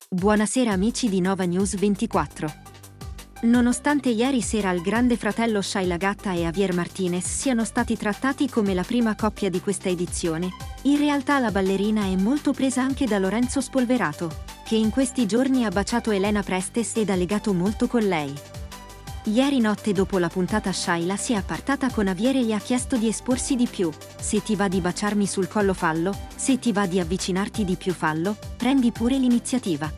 Buonasera amici di Nova News 24. Nonostante ieri sera il grande fratello Shayla Gatta e Javier Martinez siano stati trattati come la prima coppia di questa edizione, in realtà la ballerina è molto presa anche da Lorenzo Spolverato, che in questi giorni ha baciato Elena Prestes ed ha legato molto con lei. Ieri notte dopo la puntata Shayla si è appartata con Javier e gli ha chiesto di esporsi di più. Se ti va di baciarmi sul collo fallo, se ti va di avvicinarti di più fallo, prendi pure l'iniziativa.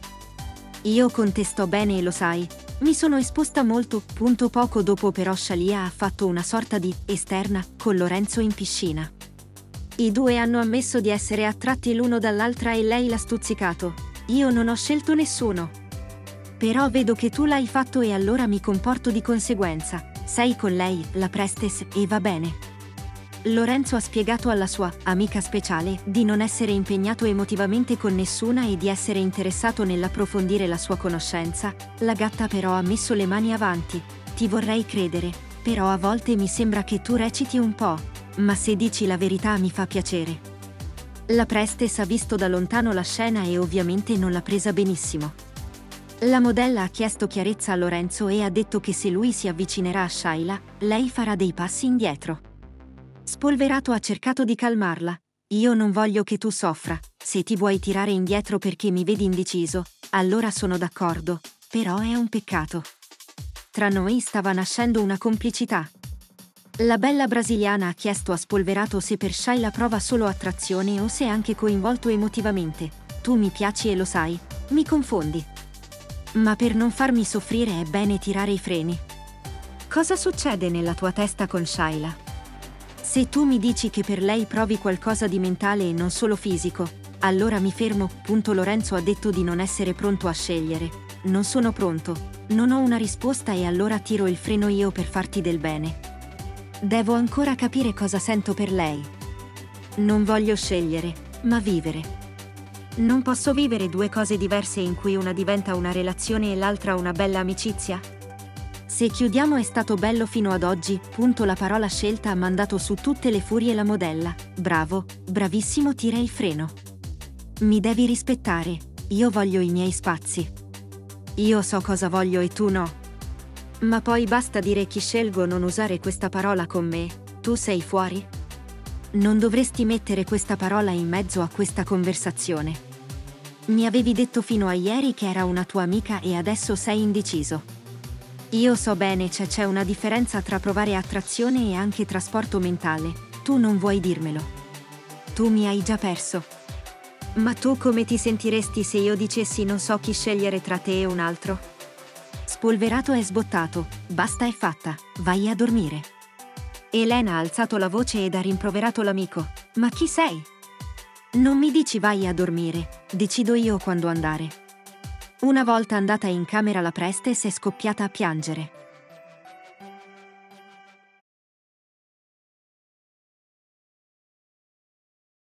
Io con te sto bene e lo sai. Mi sono esposta molto. Poco dopo però Shalia ha fatto una sorta di esterna con Lorenzo in piscina. I due hanno ammesso di essere attratti l'uno dall'altra e lei l'ha stuzzicato. Io non ho scelto nessuno. Però vedo che tu l'hai fatto e allora mi comporto di conseguenza. Sei con lei, la Prestes, e va bene. Lorenzo ha spiegato alla sua amica speciale di non essere impegnato emotivamente con nessuna e di essere interessato nell'approfondire la sua conoscenza. La Gatta però ha messo le mani avanti. Ti vorrei credere, però a volte mi sembra che tu reciti un po', ma se dici la verità mi fa piacere. La Prestes ha visto da lontano la scena e ovviamente non l'ha presa benissimo. La modella ha chiesto chiarezza a Lorenzo e ha detto che se lui si avvicinerà a Shayla, lei farà dei passi indietro. Spolverato ha cercato di calmarla. Io non voglio che tu soffra. Se ti vuoi tirare indietro perché mi vedi indeciso, allora sono d'accordo, però è un peccato. Tra noi stava nascendo una complicità. La bella brasiliana ha chiesto a Spolverato se per Shayla prova solo attrazione o se è anche coinvolto emotivamente. Tu mi piaci e lo sai, mi confondi. Ma per non farmi soffrire è bene tirare i freni. Cosa succede nella tua testa con Shayla? Se tu mi dici che per lei provi qualcosa di mentale e non solo fisico, allora mi fermo. Lorenzo ha detto di non essere pronto a scegliere. Non sono pronto, non ho una risposta e allora tiro il freno io per farti del bene. Devo ancora capire cosa sento per lei. Non voglio scegliere, ma vivere. Non posso vivere due cose diverse in cui una diventa una relazione e l'altra una bella amicizia? Se chiudiamo è stato bello fino ad oggi. La parola scelta ha mandato su tutte le furie la modella. Bravo, bravissimo, tira il freno. Mi devi rispettare, io voglio i miei spazi. Io so cosa voglio e tu no. Ma poi basta dire chi scelgo, non usare questa parola con me. Tu sei fuori? Non dovresti mettere questa parola in mezzo a questa conversazione. Mi avevi detto fino a ieri che era una tua amica e adesso sei indeciso. Io so bene c'è una differenza tra provare attrazione e anche trasporto mentale. Tu non vuoi dirmelo. Tu mi hai già perso. Ma tu come ti sentiresti se io dicessi non so chi scegliere tra te e un altro? Spolverato è sbottato. Basta, è fatta. Vai a dormire. Elena ha alzato la voce ed ha rimproverato l'amico. Ma chi sei? Non mi dici vai a dormire, decido io quando andare. Una volta andata in camera la Prestes è scoppiata a piangere.